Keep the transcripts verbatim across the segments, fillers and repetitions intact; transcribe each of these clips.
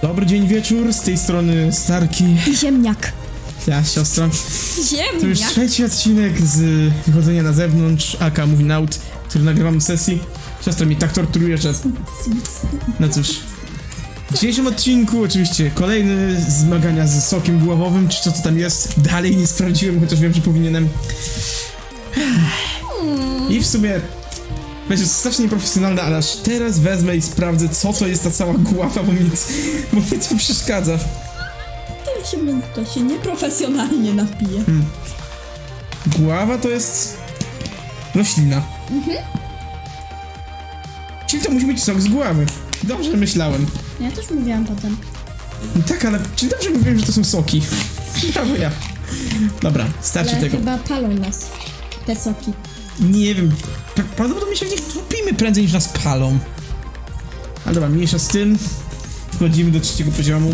Dobry dzień, wieczór, z tej strony Starki. I ziemniak. Ja, siostra. Ziemniak? To już trzeci odcinek z wychodzenia na zewnątrz, aka Moving Out, który nagrywam w sesji. Siostra mnie tak torturuje, że... No cóż. W dzisiejszym odcinku oczywiście kolejne zmagania z sokiem buławowym, czy co to tam jest. Dalej nie sprawdziłem, chociaż wiem, że powinienem. I w sumie... Będzie strasznie nieprofesjonalne, ale aż teraz wezmę i sprawdzę, co to jest ta cała gława, bo mnie, bo mnie to przeszkadza. To się, to się nieprofesjonalnie napije. Hmm. Gława to jest... roślina. Mhm. Czyli to musi być sok z gławy. Dobrze myślałem. Ja też mówiłam potem. Tak, ale czy dobrze mówiłem, że to są soki? Brawo ja. Dobra, starczy ale tego. chyba palą nas te soki. Nie wiem. Prawdopodobnie się w nich topimy prędzej niż nas palą. Ale dobra, mniejsza z tym. Wchodzimy do trzeciego poziomu.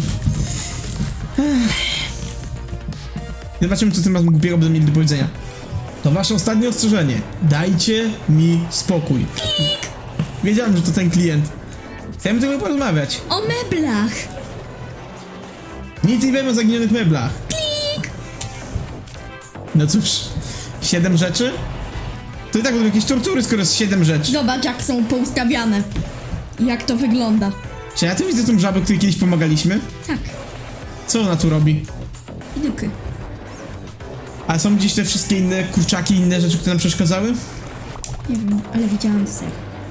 Zobaczymy, co tym razem głupiego będą mieli do powiedzenia. To wasze ostatnie ostrzeżenie. Dajcie mi spokój. Klik! Wiedziałem, że to ten klient. Chcemy tylko porozmawiać. O meblach! Nic nie wiemy o zaginionych meblach. Klik! No cóż, siedem rzeczy? To i tak będą jakieś tortury, skoro jest siedem rzeczy. Zobacz, jak są poustawiane. Jak to wygląda. Czy ja tu widzę tą żabę, której kiedyś pomagaliśmy? Tak. Co ona tu robi? Dyky. A są gdzieś te wszystkie inne kurczaki i inne rzeczy, które nam przeszkadzały? Nie wiem, ale widziałam ser.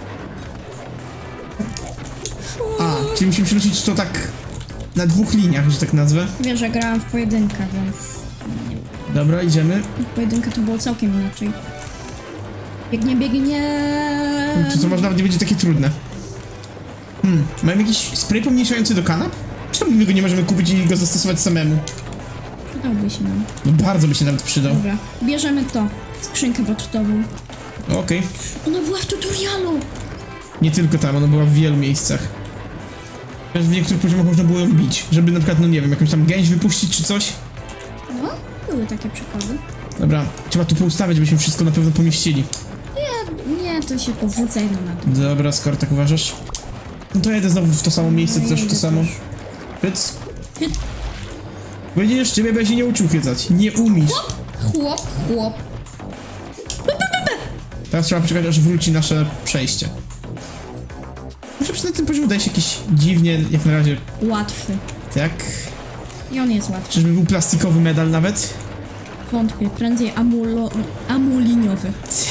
A, czyli musimy przynosić to tak na dwóch liniach, że tak nazwę. Wiesz, że grałam w pojedynkę, więc... Nie. Dobra, idziemy. W pojedynkę to było całkiem inaczej. Biegnie, biegnie... To, to może nawet nie będzie takie trudne. Hmm, mamy jakiś spray pomniejszający do kanap? Czemu my go nie możemy kupić i go zastosować samemu? Przydałby się nam. No bardzo by się nawet przydał. Dobra, bierzemy to. Skrzynkę pocztową. Okej. Okay. Ona była w tutorialu! Nie tylko tam, ona była w wielu miejscach. W niektórych poziomach można było ją bić, żeby na przykład, no nie wiem, jakąś tam gęś wypuścić czy coś. No, były takie przykłady. Dobra, trzeba tu poustawiać, byśmy wszystko na pewno pomieścili. Nie, nie, to się powrócę jedno na to. Dobra, skoro tak uważasz. No to jedę znowu w to samo miejsce, No, też w to jedę samo. też. Pyc. Pyt. Będziesz ciebie, bo ja się nie uczył chycać. Nie umiesz. Chłop, chłop, chłop. Teraz trzeba poczekać, aż wróci nasze przejście. Może przy tym poziomie daje się jakiś dziwnie, jak na razie. Łatwy. Tak. I on jest łatwy. Czyżby był plastikowy medal nawet? Wątpię, prędzej amulo... amuliniowy.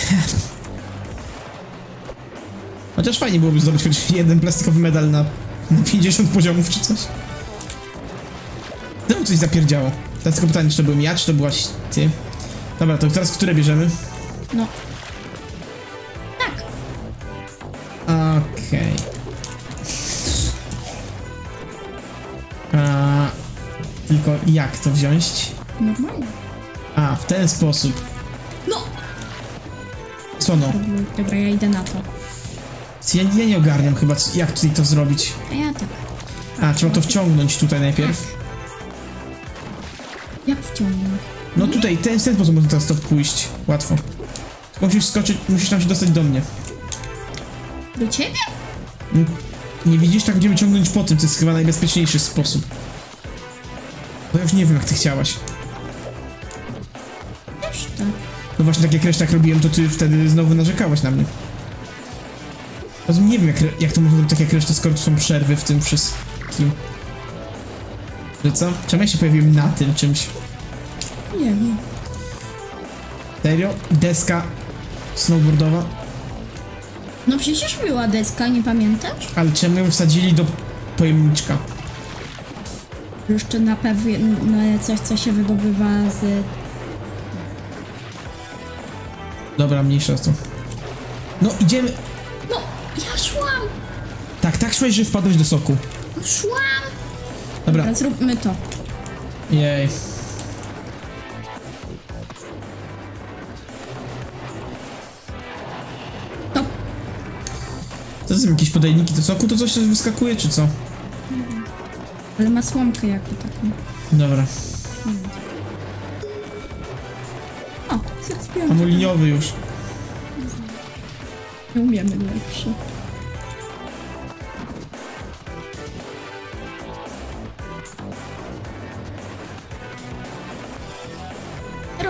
Chociaż fajnie byłoby zdobyć choć jeden plastikowy medal na, na pięćdziesiąt poziomów czy coś. Znowu coś zapierdziało. Teraz tylko pytanie, czy to byłem ja, czy to byłaś ty? Dobra, to teraz które bierzemy? No. Tak. Okej. Okay. Tylko jak to wziąć? Normalnie. A, w ten sposób. No! Co no? Dobra, ja idę na to. Ja, ja nie ogarniam chyba, jak tutaj to zrobić. A ja tak. A, trzeba to wciągnąć tutaj najpierw. Jak wciągnąć? No tutaj, ten, w ten sposób można teraz to pójść. Łatwo. Tylko musisz skoczyć, musisz tam się dostać do mnie. Do ciebie? Nie widzisz? Tak będziemy ciągnąć po tym, to jest chyba najbezpieczniejszy sposób. Bo ja już nie wiem, jak ty chciałaś. Też tak. No właśnie, tak jak resztę robiłem, to ty wtedy znowu narzekałaś na mnie. Rozumiem, nie wiem, jak, jak to można robić tak jak resztę, skoro tu są przerwy w tym wszystkim. Że co? Czemu ja się pojawiłem na tym czymś? Nie wiem. Serio? Deska snowboardowa? No przecież była deska, nie pamiętasz? Ale czemu ją wsadzili do pojemniczka? Jeszcze na pewno coś, co się wydobywa z... Dobra, mniejsza o to. No, idziemy... No, ja szłam! Tak, tak szłeś, że wpadłeś do soku. Szłam! Dobra. Dobra, zróbmy to. Jej. To. To są jakieś podajniki do soku? To coś też wyskakuje, czy co? Ale ma słomkę jakby taką. Dobra. O, zrespiłam. Amuliniowy już. Nie umiemy lepszy.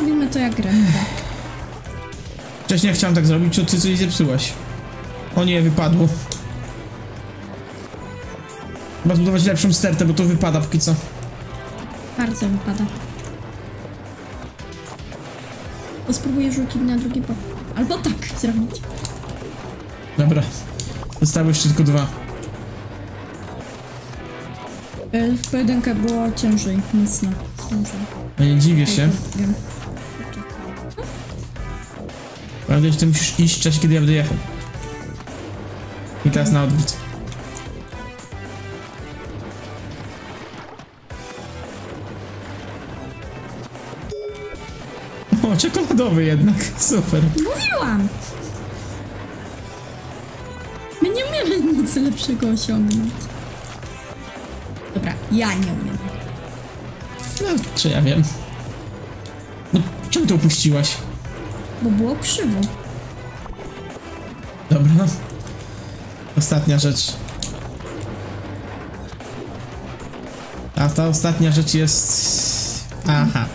Zrobimy to jak reszta. Wcześniej jak chciałem tak zrobić, to ty coś zepsułaś. O nie, wypadło. Chyba zbudować lepszą stertę, bo to wypada póki co. Bardzo wypada. To spróbuję rzucić na drugi bok. Albo tak zrobić. Dobra. Zostały jeszcze tylko dwa. E, W pojedynkę było ciężej, mocno. Ciężej. No nie dziwię się. Wiem. Prawda, że ty musisz iść w czasie, kiedy ja będę jechał. I teraz na odwrót. O, czekoladowy jednak. Super. Mówiłam! My nie umiemy nic lepszego osiągnąć. Dobra, ja nie umiem. No, czy ja wiem. No, czemu to upuściłaś? Bo było krzywo. Dobra. Ostatnia rzecz. A ta ostatnia rzecz jest... Aha.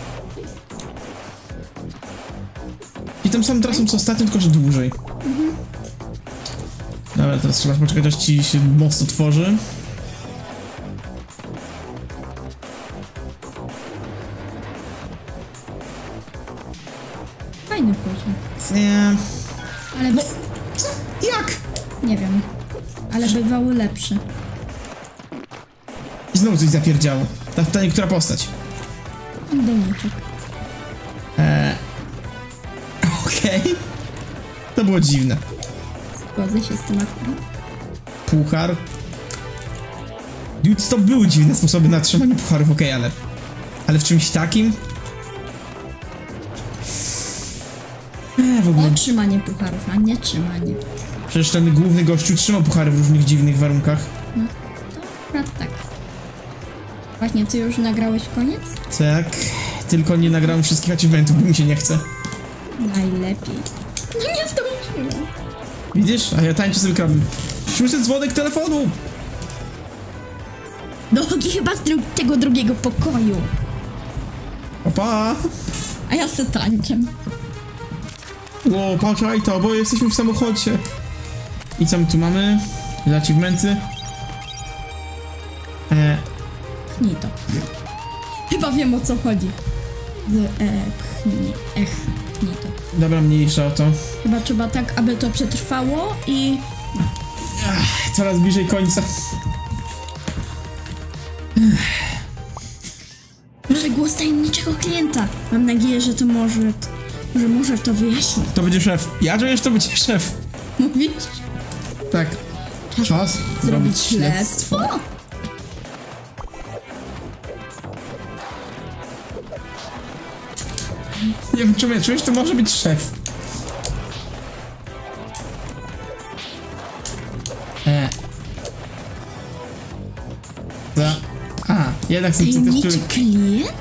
I tym samym trasą co ostatnio, tylko że dłużej. Mhm. Dobra, teraz trzeba poczekać, aż ci się most otworzy. Fajny poziom. Nie. Ale... No, co? Jak? Nie wiem. Ale bywały lepsze. I znowu coś zapierdziało. Ta pytanie, która postać? Doniczek. Eee... Okej. Okay. To było dziwne. Zgodzę się z tym akurat. Puchar. Dude, to były dziwne sposoby na trzymanie pucharów, okej, okay, ale... Ale w czymś takim? Eee, w ogóle... O trzymanie pucharów, a nie trzymanie. Przecież ten główny gościu trzymał puchary w różnych dziwnych warunkach. No, to akurat tak. Właśnie, ty już nagrałeś koniec? Tak, tylko nie nagrałem wszystkich achievementów, bo mi się nie chce. Najlepiej. No nie zdążyłem. Widzisz? A ja tańczę z reklamą. Słyszę dzwonek telefonu! No chyba z dru- tego drugiego pokoju. Opa! A ja se tańczę. Ło, patrzaj to, bo jesteśmy w samochodzie. I co my tu mamy? Za achievementy. Eee, Pchnij to. Chyba wiem, o co chodzi. Z, e, pchnij, ech, pchnij to. dobra, mniejsza o to. Chyba trzeba tak, aby to przetrwało i... Ach, coraz bliżej końca. Może głos tajemniczego klienta. Mam nadzieję, że to może... Że może to wyjaśni. To będzie szef. Ja czuję, że to będzie szef. Mówisz? Tak. Czas Zrobić śledztwo? Nie wiem, czemu ja czuję, że to może być szef. Eee. Za... A, jednak są te, Tajemniczy które... klient?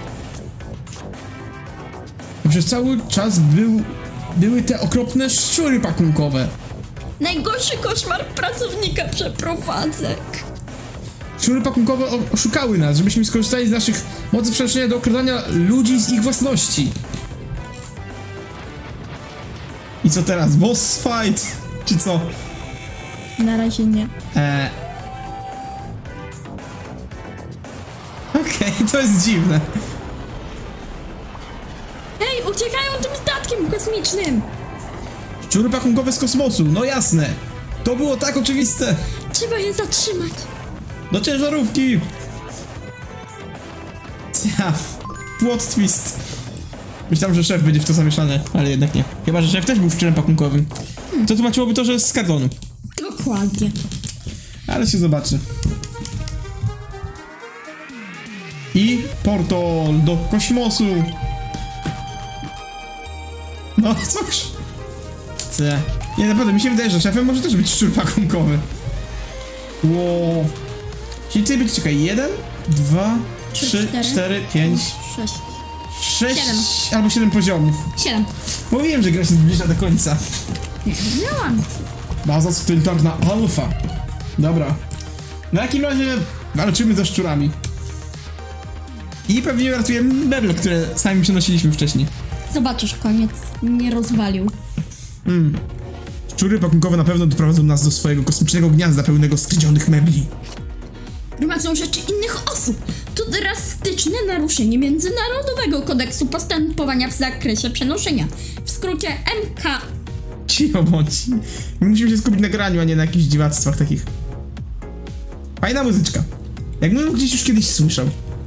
Przez cały czas był... Były te okropne szczury pakunkowe. Najgorszy koszmar pracownika przeprowadzek. Szczury pakunkowe o- oszukały nas, żebyśmy skorzystali z naszych mocy przenoszenia do okradania ludzi z ich własności. I co teraz? Boss fight? Czy co? Na razie nie. Eee... Okej, okay, to jest dziwne. Ej, uciekają tym statkiem kosmicznym! Szczury pakunkowe z kosmosu, no jasne. To było tak oczywiste. Trzeba je zatrzymać. Do ciężarówki. Ja, plot twist. Myślałem, że szef będzie w to zamieszany, ale jednak nie. Chyba, że szef też był szczurem pakunkowym. To tłumaczyłoby to, że jest z kartonu. Dokładnie. Ale się zobaczy. I portal do kosmosu. No cóż. Co? Nie, naprawdę mi się wydaje, że szefem może też być szczur pakunkowy. Wow. Czyli tutaj będzie, czekaj, jeden, dwa, trzy, cztery, pięć, Sześć. sześć Siedem. albo siedem poziomów. Siedem. Mówiłem, że gra się zbliża do końca. Nie wiedziałam. Baza skeletarna alfa. Dobra. W takim razie walczymy ze szczurami. I pewnie ratujemy meble, które sami przenosiliśmy wcześniej. Zobaczysz, koniec nie rozwalił. Mm. Szczury pakunkowe na pewno doprowadzą nas do swojego kosmicznego gniazda pełnego skradzionych mebli. Gromadzą rzeczy innych osób. To drastyczne naruszenie Międzynarodowego Kodeksu Postępowania w zakresie przenoszenia. W skrócie M K. Cicho bądź. Musimy się skupić na graniu, a nie na jakichś dziwactwach takich. Fajna muzyczka. Jakbym gdzieś już kiedyś słyszał.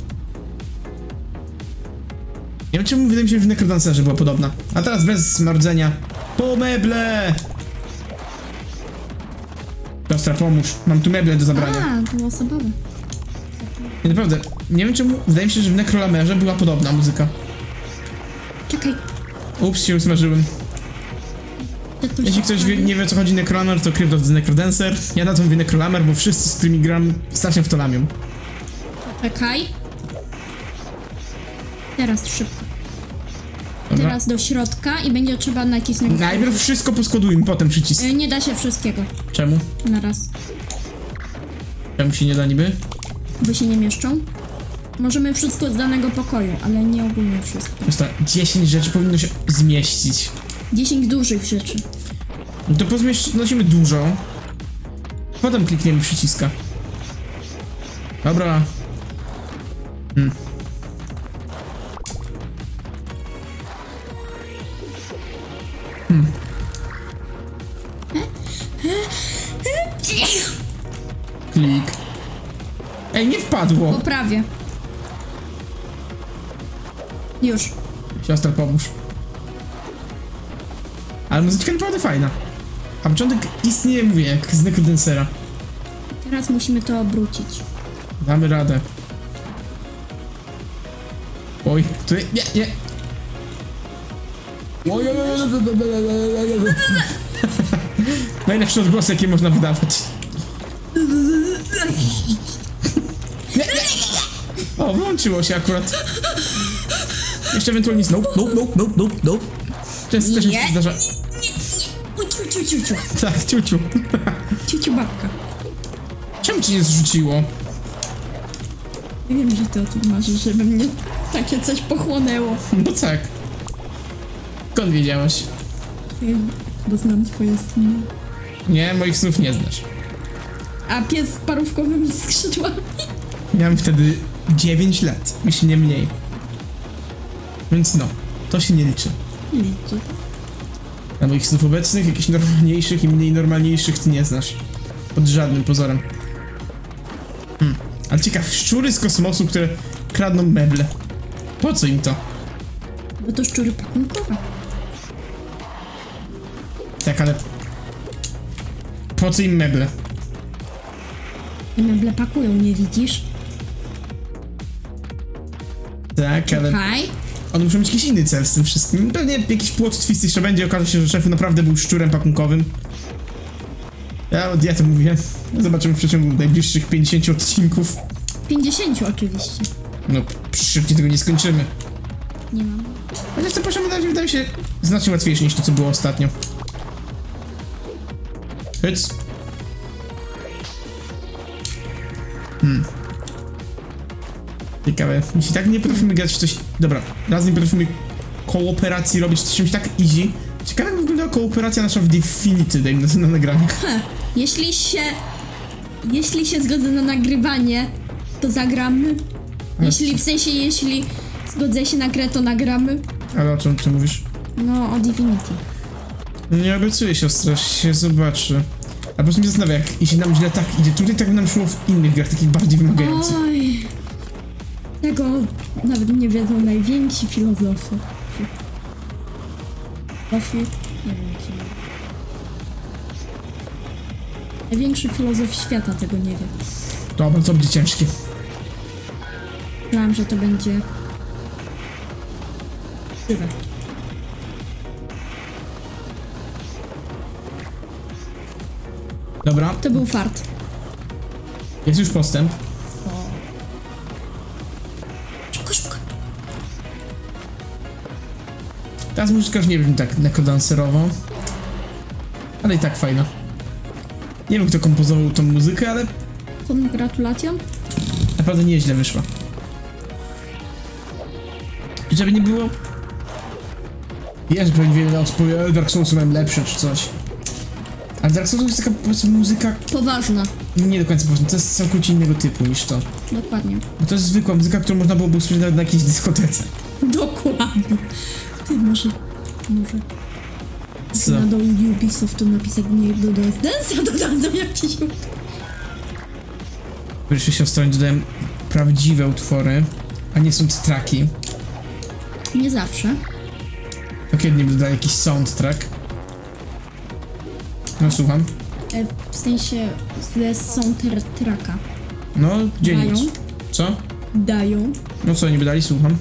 Nie wiem czemu wydaje mi się, że w Necrodancerze była podobna. A teraz bez marudzenia. Po meble! Siostra, pomóż. Mam tu meble do zabrania. A, to było osobowe. Nie, naprawdę, nie wiem czemu, wydaje mi się, że w Necrolamerze była podobna muzyka. Czekaj. Ups, się usmażyłem. Jeśli ktoś wie, nie wie o co chodzi Necrolamer, to Crypt of the Necrodancer. Ja na to mówię Necrolamer, bo wszyscy, z którymi gram, strasznie w to lamią. Czekaj. Teraz szybko. Dobra. Teraz do środka i będzie trzeba nacisnąć. Najpierw wszystko poskładujmy, potem przycisk. Y, Nie da się wszystkiego Czemu? na raz, Czemu się nie da niby? bo się nie mieszczą. Możemy wszystko z danego pokoju, ale nie ogólnie wszystko. Jest to dziesięć rzeczy powinno się zmieścić. dziesięć dużych rzeczy. No to poznosimy dużo. Potem klikniemy przyciska. Dobra. Hmm. Hmm. Klik. Ej, nie wpadło. Poprawię. Już. Siostra, pomóż. Ale muzyczka naprawdę fajna. A początek istnieje, mówię, jak z Necrodancera. Teraz musimy to obrócić. Damy radę. Oj, tu nie, nie. Oj, oj, oj, oj, oj. Najlepsze odgłosy, jakie można wydawać. Nie, nie. O, włączyło się akurat. Jeszcze ewentualnie nope, nope, nope, nope, nope, nope. Często też mi się zdarza. Ciu, ciu, ciu, ciu. Tak, ciuciu. Ciuciu babka. Czemu ci nie zrzuciło? Ja wiem, że ty o tym marzysz, żeby mnie takie coś pochłonęło. No tak. Skąd wiedziałaś? Wiem, bo znam twoje sny. Nie, moich snów nie znasz. A pies z parówkowymi skrzydłami? Miałem wtedy dziewięć lat, jeśli nie mniej. Więc no, to się nie liczy. Liczy. A moich snów obecnych, jakichś normalniejszych i mniej normalniejszych ty nie znasz. Pod żadnym pozorem. Hmm. Ale ciekaw, szczury z kosmosu, które kradną meble. Po co im to? Bo to szczury pakunkowe. Tak, ale... Po co im meble? Te meble pakują, nie widzisz? Tak, ale... Haj. One muszą mieć jakiś inny cel z tym wszystkim. Pewnie jakiś plot twist jeszcze będzie, okaże się, że szef naprawdę był szczurem pakunkowym. Ja, ja to mówię. Zobaczymy w przeciągu najbliższych pięćdziesięciu odcinków. pięćdziesiąt oczywiście. No, szybciej tego nie skończymy. Nie mam. Chociaż ten poziom na razie wydaje się znacznie łatwiejszy niż to, co było ostatnio. Hyc. Hmm. Ciekawe. Jeśli tak nie potrafimy grać w coś... Dobra, raz nie potrafimy kooperacji robić z czymś tak easy. Ciekawe, jak wyglądała kooperacja nasza w Divinity, dajmy na, na nagranie. Ha, jeśli się... Jeśli się zgodzę na nagrywanie, to zagramy. Jeśli, w sensie, jeśli zgodzę się na grę, to nagramy. Ale o czym ty mówisz? No, o Divinity. Nie obiecuję, siostra, się zobaczy. A po prostu mnie zastanawia, jak jeśli nam źle tak idzie, tutaj tak by nam szło w innych grach, takich bardziej wymagających. Oj. Tego nawet nie wiedzą najwięksi filozofi. Filozofi? Nie wiem jak się mówi. Największy filozof świata tego nie wie. Dobra, to będzie ciężkie. Myślałam, że to będzie... Żywe. Dobra, To był fart. jest już postęp. Szybko, szybko. Teraz muzyczka już nie brzmi tak necrodancerowo. Ale i tak fajna. Nie wiem, kto kompozował tą muzykę, ale Gratulacjom. naprawdę nieźle wyszła. I żeby nie było... Ja, że pewnie wiele osób powie, Dark Soulsy mają lepsze czy coś. Ale Dark Souls jest taka, powiedzmy, muzyka... Poważna. Nie do końca poważna, to jest całkowicie innego typu niż to. Dokładnie. Bo to jest zwykła muzyka, którą można byłoby usłyszeć nawet na jakiejś dyskotece. Dokładnie. Ty może... Może... Co? Na dole Ubisoftu napisać nie do Dance Dance, a dodadzą jakiś... Pierwszy siostro, oni dodają prawdziwe utwory, a nie są traki. Nie zawsze. To kiedy nie dodaje jakiś soundtrack? No słucham. E, w sensie ze soundtracka. No, gdzie Dają? nic. Co? Dają. No co, nie wydali? Słucham.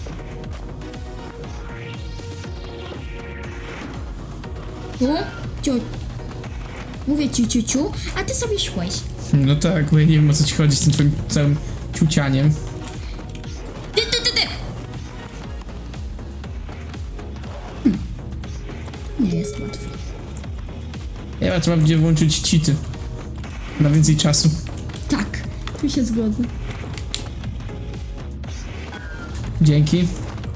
Tu? Ciu. Mówię ci ciuciu, a ty sobie szłeś. No tak, bo ja nie wiem, o co ci chodzi z tym twoim całym ciucianiem. Ty, ty, ty, ty! Hm. Nie jest łatwo. Ja trzeba będzie włączyć cheaty. Na więcej czasu. Tak, tu się zgodzę. Dzięki.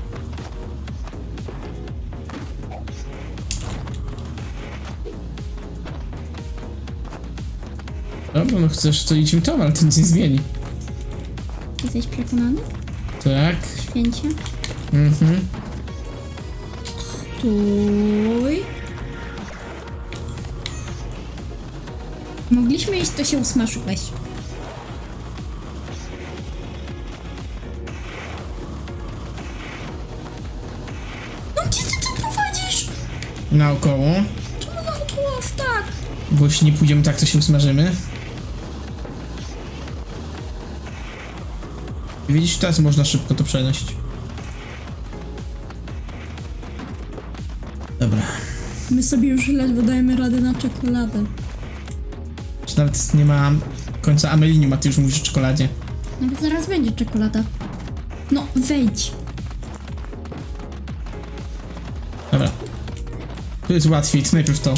Dobra, no chcesz, to idźmy tam, ale to nic nie zmieni. Jesteś przekonany? Tak. Święcie? Mhm. Stój. Mogliśmy iść, to się usmażyłeś. No gdzie ty to prowadzisz? Naokoło. Czemu naokoło aż tak? Bo jeśli nie pójdziemy tak, to się usmażymy. I widzisz, teraz można szybko to przenieść. Dobra. My sobie już ledwo dajemy radę na czekoladę. Czy nawet nie ma końca amelinium, a ty już mówisz o czekoladzie. Nawet zaraz będzie czekolada. No, wejdź. Dobra. Tu jest łatwiej, to najpierw to.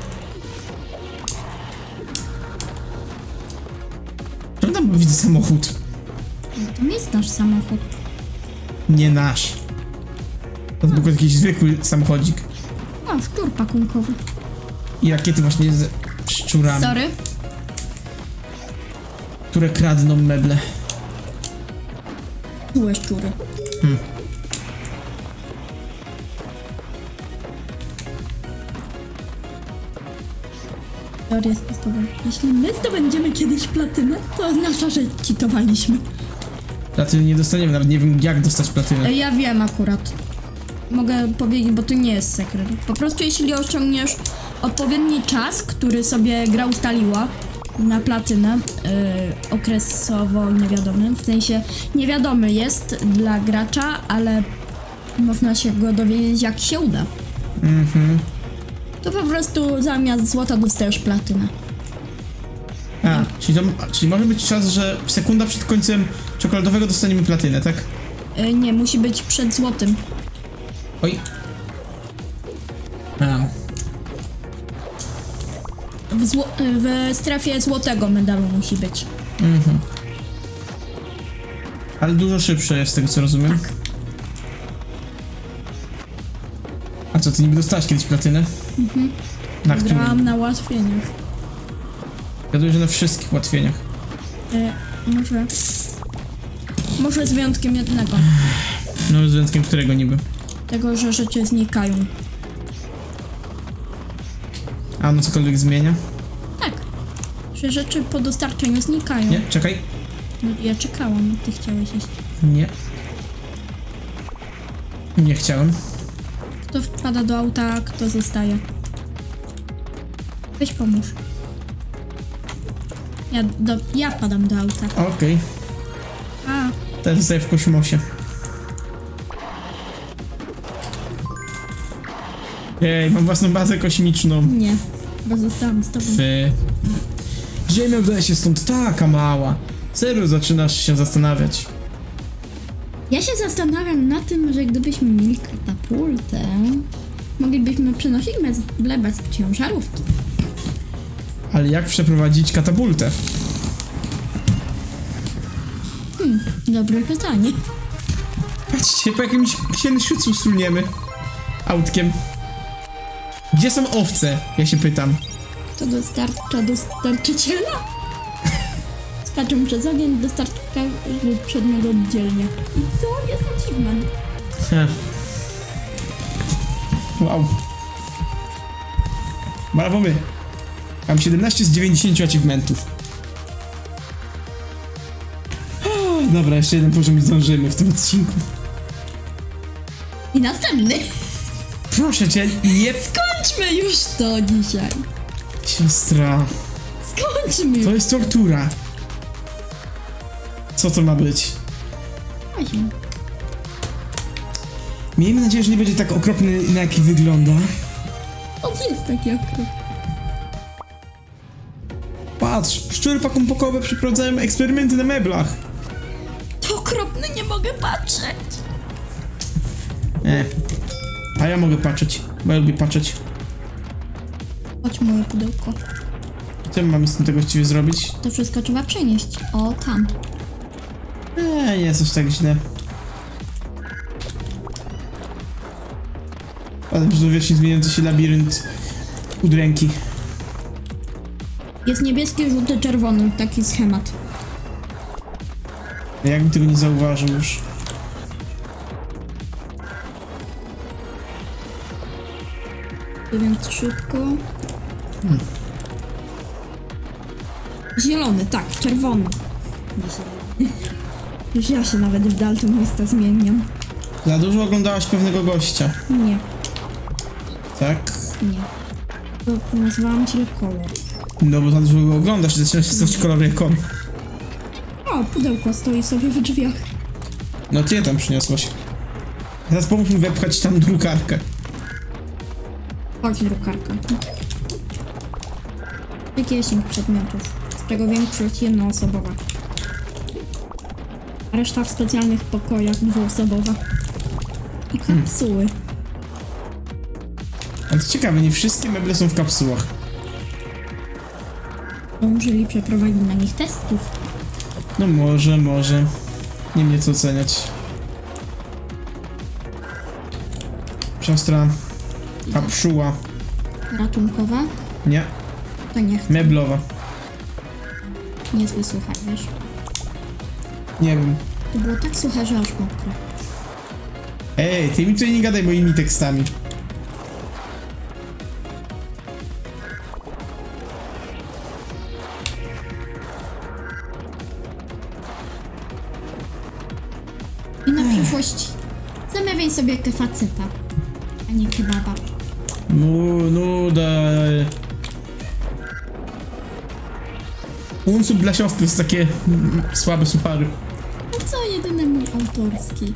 Czemu tam widzę samochód? No, to nie jest nasz samochód. Nie nasz. To był jakiś zwykły samochodzik. O, szczur pakunkowy. I rakiety właśnie z szczurami, Sorry. które kradną meble. Złe szczury. Hmm. Teoria spiskowa. Jeśli my zdobędziemy kiedyś platynę, to oznacza, że cheatowaliśmy. Platyny nie dostaniemy, nawet nie wiem jak dostać platynę. E, Ja wiem akurat. Mogę powiedzieć, bo to nie jest sekret. Po prostu jeśli osiągniesz odpowiedni czas, który sobie gra ustaliła na platynę, yy, okresowo niewiadomy, w sensie niewiadomy jest dla gracza, ale można się go dowiedzieć jak się uda. Mhm. To po prostu zamiast złota dostajesz platynę. A, czyli, to, czyli może być czas, że sekunda przed końcem czekoladowego dostaniemy platynę, tak? Yy, nie, musi być przed złotym. Oj. A. W, zło- w strefie złotego medalu musi być. Mhm. Ale dużo szybsze jest z tego co rozumiem. Tak. A co, ty niby dostałaś kiedyś platynę? Mhm. Na Grałam którym? na ułatwieniach. Wiadomo, że na wszystkich ułatwieniach. E, może... Może z wyjątkiem jednego. No z wyjątkiem którego niby? Tego, że rzeczy znikają. A ono cokolwiek zmienia? Tak. Że rzeczy po dostarczeniu znikają. Nie? Czekaj. No, ja czekałam, ty chciałeś iść. Nie. Nie chciałem. Kto wpada do auta, kto zostaje. Weź pomóż. Ja, do, ja wpadam do auta. Okej. A, Teraz zostaję w kosmosie. Ej, mam własną bazę kosmiczną. nie. Bo zostałam z tobą. Wy. Ziemia wydaje się stąd taka mała. Serio zaczynasz się zastanawiać. Ja się zastanawiam na tym, że gdybyśmy mieli katapultę, moglibyśmy przenosić meble bez ciężarówki. Ale jak przeprowadzić katapultę? Hmm, dobre pytanie. Patrzcie, po jakimś księżycu suniemy. autkiem. Gdzie są owce? Ja się pytam. To dostarcza dostarczyciela? Skaczą przez ogień, dostarcza każdy przedmiot oddzielnie. I co? Jest achievement. Ha. Wow. Brawo my. Mam siedemnaście z dziewięćdziesięciu achievementów. O, dobra, jeszcze jeden poziom i zdążymy w tym odcinku. I następny. Proszę cię, jeb... Skończmy już to dzisiaj. Siostra. Skończmy. To jest tortura. Co to ma być? Właśnie. Miejmy nadzieję, że nie będzie tak okropny, na jaki wygląda. On jest taki okropny. Patrz, szczury pakumpokowe przeprowadzają eksperymenty na meblach. To okropny, nie mogę patrzeć. Nie. A ja mogę patrzeć, bo ja lubię patrzeć. Chodź moje pudełko. Co my mamy z tym tego właściwie zrobić? To wszystko trzeba przenieść. O, tam. Eee, nie jest aż tak źle. Ale to wiecznie zmieniający się labirynt udręki. Jest niebieski, żółty, czerwony. Taki schemat. Jakbym tego nie zauważył już. Więc szybko. Hmm. Zielony, tak, czerwony. Już ja się nawet w Dalton Miasta zmieniam. Za dużo oglądałaś pewnego gościa. Nie, Tak? nie. To nazwałam cię kolor. No bo za dużo go oglądasz i zaczynasz się stać kolory jak on. O, pudełko stoi sobie w drzwiach. No ty je tam przyniosłaś. Teraz pomóż mi wepchać tam drukarkę. Chodź, drukarka. Kieszeń przedmiotów, z czego większość jednoosobowa. Reszta w specjalnych pokojach dwuosobowa. I kapsuły. Ale to ciekawe, nie wszystkie meble są w kapsułach. Użyli, przeprowadzili na nich testów. No może, może. Nie mnie co oceniać. Siostra. Kapsuła. Ratunkowa? Nie. To nie chcę. Meblowa. Niezły suchar, wiesz? Nie wiem. To było tak suche, że aż mokre. Ej, ty mi tutaj nie gadaj moimi tekstami. I na przyszłość zamawiaj sobie faceta, a nie kebaba. No, no daj. Unsub dla siostry to jest takie mm, słabe suchary. No co, jedyny mój autorski.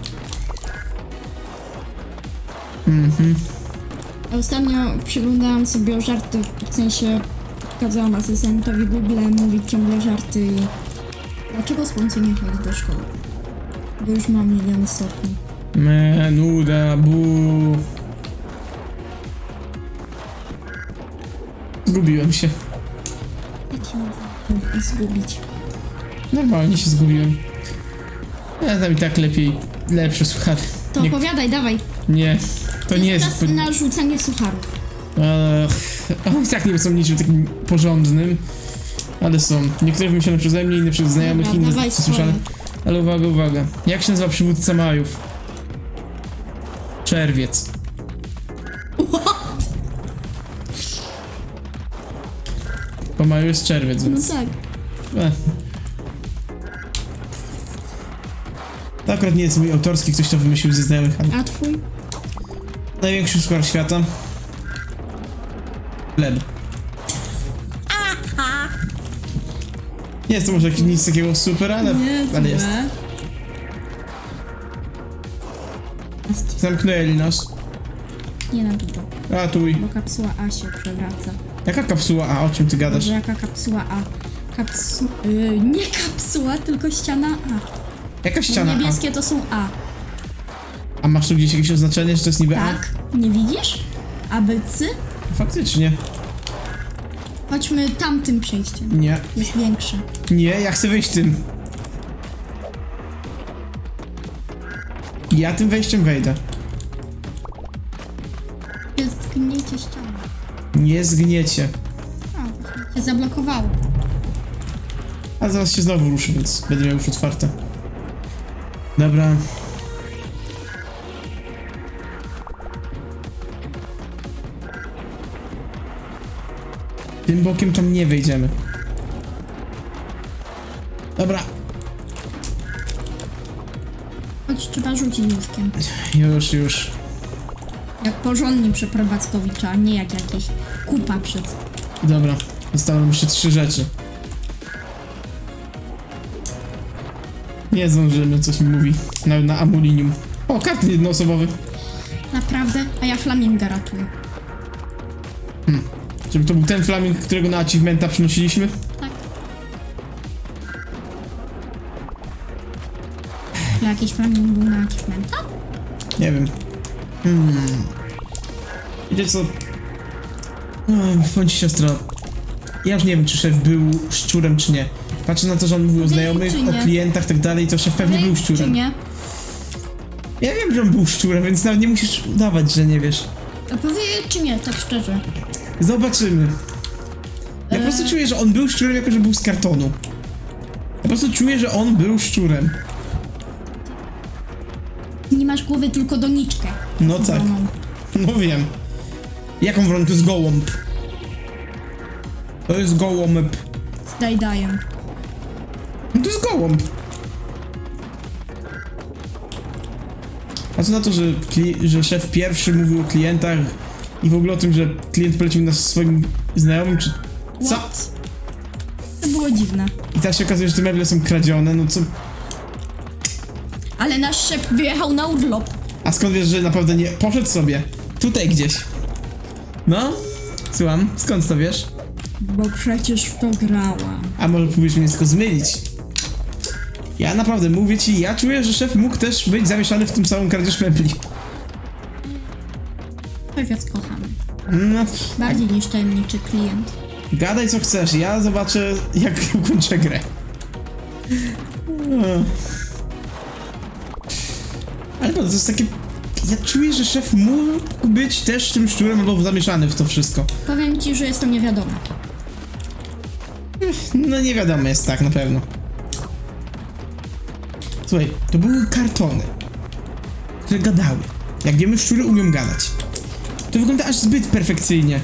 Mhm. A ostatnio przyglądałam sobie żarty, w sensie kazałam asystentowi Google mówić ciągle żarty i dlaczego słońce nie chodzi do szkoły? Bo już mam milion stopni. Me, nuda, bu. Zgubiłem się. Jak się można zgubić? Normalnie się zgubiłem. Ja tam i tak lepiej, lepsze suchary. To Nie, opowiadaj, dawaj. nie, to nie jest... czas na rzucanie sucharów. Eee, o, i tak nie są niczym takim porządnym, ale są. Niektóre wymyślone przeze mnie, inne przez znajomych, Dobra, inne dawaj usłyszane. Ale uwaga, uwaga. Jak się nazywa przywódca Majów? Czerwiec. Po maju jest czerwiec, No więc... tak. E. To akurat nie jest mój autorski, ktoś to wymyślił ze znajomych, ale... A twój? Największy suchar świata. Chleb. Nie jest to może jakieś nic takiego super, ale, ale jest. Zamknęli nas. Nie na długo, Ratuj. bo kapsuła A się przewraca. Jaka kapsuła A? O czym ty gadasz? Może jaka kapsuła A? Kapsu... Yy, nie kapsuła, tylko ściana A. Jaka Bo ściana A? niebieskie to są A. A masz tu gdzieś jakieś oznaczenie, że to jest niby Tak? Nie widzisz? A, B, C? A? Faktycznie. Chodźmy tamtym przejściem. Nie. Jest większe. Nie, ja chcę wejść tym. Ja tym wejściem wejdę. zgniecie ścianę. Nie zgniecie. A, właśnie cię zablokowało. A zaraz się znowu ruszy, więc będę miał już otwarte. Dobra. Tym bokiem tam nie wejdziemy. Dobra. Choć trzeba rzucić łóżkiem. Już, już. Jak porządni przeprowadzkowicza, a nie jak jakieś kupa przed. Dobra. Zostały nam jeszcze trzy rzeczy. Nie zdążymy, coś mi mówi. Na, na amulinium. O, karton jednoosobowy. Naprawdę? A ja flaminga ratuję. Hmm. Żeby to był ten flaming, którego na achievementa przynosiliśmy? Tak. Czy jakiś flaming był na achievementa? Nie wiem. Hmm. Wiecie co? No, bądź siostra. Ja już nie wiem, czy szef był szczurem, czy nie. Patrzę na to, że on mówił o znajomych, o klientach, tak dalej, to szef pewnie był Czy szczurem. nie? Ja wiem, że on był szczurem, więc nawet nie musisz udawać, że nie wiesz. A powiedzieć czy nie, tak szczerze. Zobaczymy. Ja po prostu czuję, że on był szczurem, jako że był z kartonu. Ja po prostu czuję, że on był szczurem. Nie masz głowy, tylko doniczkę. No tak. No wiem. Jaką wroną? To jest gołąb. To jest gołąb. Z dajdajem. No to jest gołąb. A co na to, że, kli- że szef pierwszy mówił o klientach i w ogóle o tym, że klient polecił nas swoim znajomym, czy... Co? What? To było dziwne. I teraz się okazuje, że te meble są kradzione, no co... Ale nasz szef wyjechał na urlop. A skąd wiesz, że naprawdę nie... Poszedł sobie. Tutaj gdzieś. No? Słucham, skąd to wiesz? Bo przecież w to grałam. A może próbujesz mnie tylko zmylić? Ja naprawdę mówię ci, ja czuję, że szef mógł też być zamieszany w tym samą kradzież mebli. Szef kochamy. No, Bardziej niż tajemniczy klient. gadaj co chcesz, ja zobaczę jak ukończę grę. No. Ale to jest takie... Ja czuję, że szef mógł być też tym szczurem albo zamieszany w to wszystko. Powiem ci, że jest to niewiadome. No nie wiadomo jest tak na pewno. Słuchaj, to były kartony, które gadały. Jak wiemy, szczury umią gadać. To wygląda aż zbyt perfekcyjnie.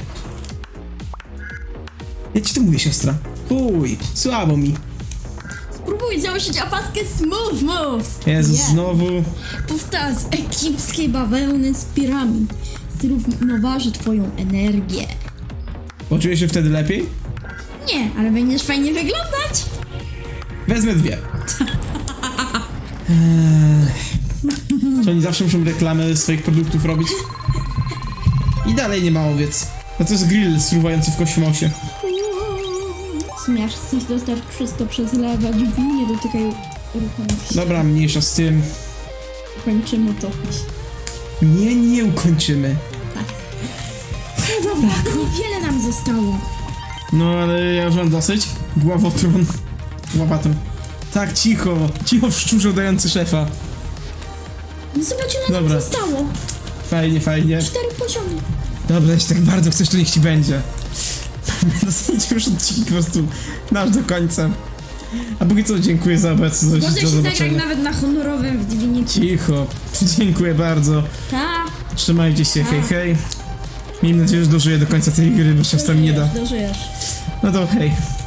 Ja ci to mówię, siostra. Uj, słabo mi. Spróbuj założyć opaskę Smooth Moves. Jezus, Nie. znowu. Powstała z egipskiej bawełny z piramid. Zrównoważy twoją energię. Poczujesz się wtedy lepiej? Nie, ale będziesz fajnie wyglądać. Wezmę dwie. Eee. Czy oni zawsze muszą reklamę swoich produktów robić? I dalej nie ma owiec. No to jest grill spływający w kosmosie. Smiasz coś dostać przez to przez lewe drzwi, nie dotykaj uruchomości. Dobra, mniejsza z tym. Kończymy to. Nie, nie ukończymy. Dobra, niewiele nam zostało. No ale ja już mam dosyć. Gławotron. Łapatron. Tak, cicho. Cicho w szczurze dający szefa. No zobacz, ile nam Dobra. zostało. Fajnie, fajnie. Cztery poziomy. Dobra, jeśli tak bardzo chcesz, to niech ci będzie. Dosyć już odcinek po prostu nasz do końca. A póki co dziękuję za obecność. Może Do się zagrać zobaczenia. nawet na honorowym w dziewiętnicy. Cicho. Dziękuję bardzo. Ta. Trzymajcie się, hej, hej. Miejmy nadzieję, że dożyję do końca tej gry, bo siostra mi nie da. Dożyjesz. No to hej.